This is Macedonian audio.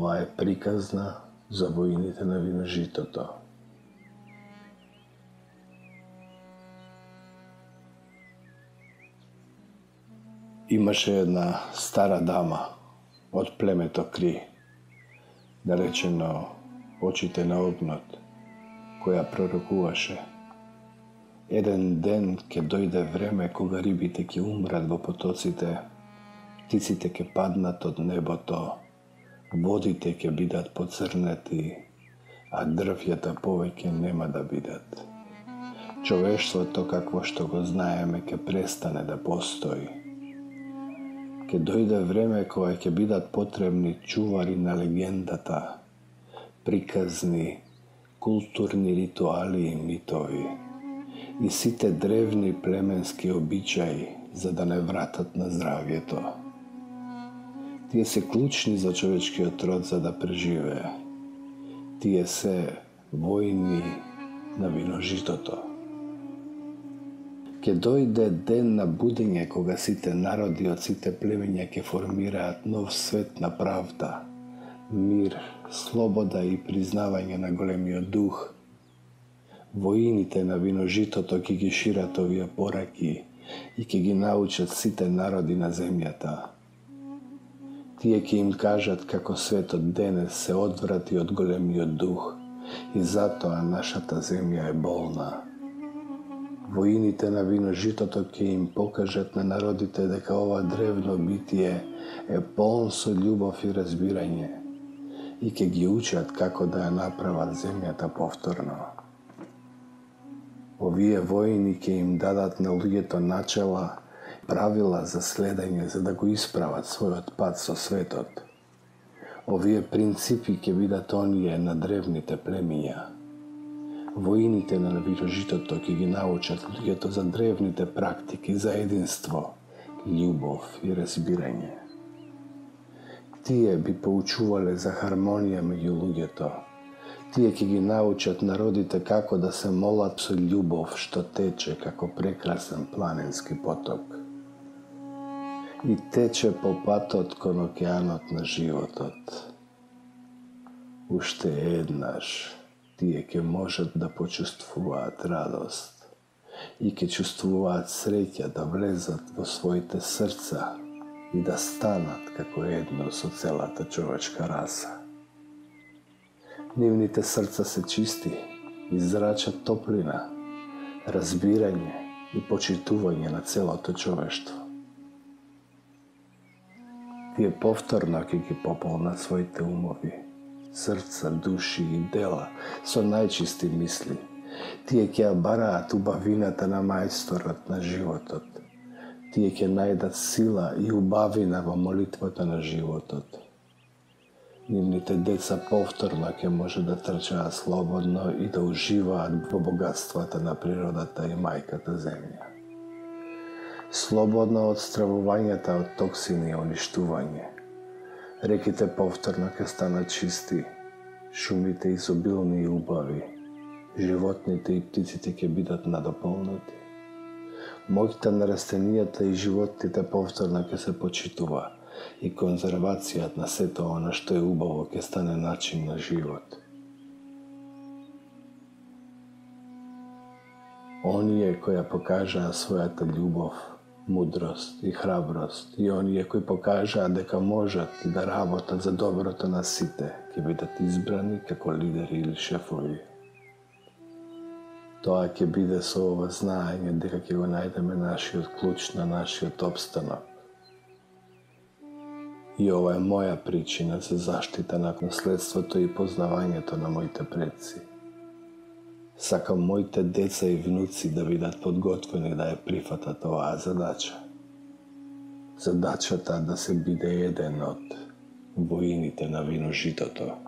Ова е приказна за воините на виножитото. Имаше една стара дама од племето Кри, наречено Очите на огнот, која пророкуваше: еден ден ќе дојде време кога рибите ќе умрат во потоците, птиците ќе паднат од небото, водите ќе бидат поцрнети, а дрвјата повеќе нема да бидат. Човештвото какво што го знаеме ќе престане да постои. Ќе дојде време кога ќе бидат потребни чувари на легендата, приказни, културни ритуали и митови и сите древни племенски обичаи за да не вратат на здравјето. Тие се клучни за човечкиот род за да преживее. Тие се војни на виножитото. Ќе дојде ден на будење кога сите народи од сите племења ќе формираат нов свет на правда, мир, слобода и признавање на големиот дух. Воините на виножитото ќе ги шират овие пораки и ќе ги научат сите народи на земјата. Тие ќе им кажат како светот денес се одврати од големиот дух и затоа нашата земја е болна. Воините на виножитото ќе им покажат на народите дека ова древно битие е полн со љубов и разбирање и ќе ги учат како да ја направат земјата повторно. Овие воини ќе им дадат на луѓето начела, правила за следење за да го исправат својот пат со светот. Овие принципи ќе бидат оние на древните племиња. Воините на виножитото ќе ги научат луѓето за древните практики за единство, љубов и разбирање. Тие би поучувале за хармонија меѓу луѓето. Тие ќе ги научат народите како да се молат со љубов што тече како прекрасен планински поток. И тече по патот кон океанот на животот. Уште еднаш тие ќе можат да почувствуваат радост и ќе чувствуваат среќа да влезат во своите срца и да станат како едно со целата човечка раса. Нивните срца се чисти и зрачат топлина, разбирање и почитување на целото човештво. Тие повторно ќе ги пополнат своите умови, срца, души и дела со најчисти мисли. Тие ќе ја бараат убавината на мајсторот на животот. Тие ќе најдат сила и убавина во молитвата на животот. Нивните деца повторно ќе може да трчаат слободно и да уживаат во богатствата на природата и мајката земја. Слободно од стравувањата од токсини и уништување. Реките повторно ќе станат чисти, шумите изобилни и убави, животните и птиците ќе бидат надополнати. Моќта на растенијата и животните повторно ќе се почитува и конзервацијата на сето она што е убаво ќе стане начин на живот. Оние кои ја покажаа својата љубов, мудрост и храброст и оние кои покажаа дека можат да работат за доброто на сите ќе бидат избрани како лидери или шефови. Тоа ќе биде со ова знаење дека ќе го најдеме нашиот клуч на нашиот опстанок. И ова е моја причина за заштита на наследството и познавањето на моите предци. Сакам моите деца и внуци да бидат подготвени да ја прифатат оваа задача. Задачата да се биде еден од воините на виножитото.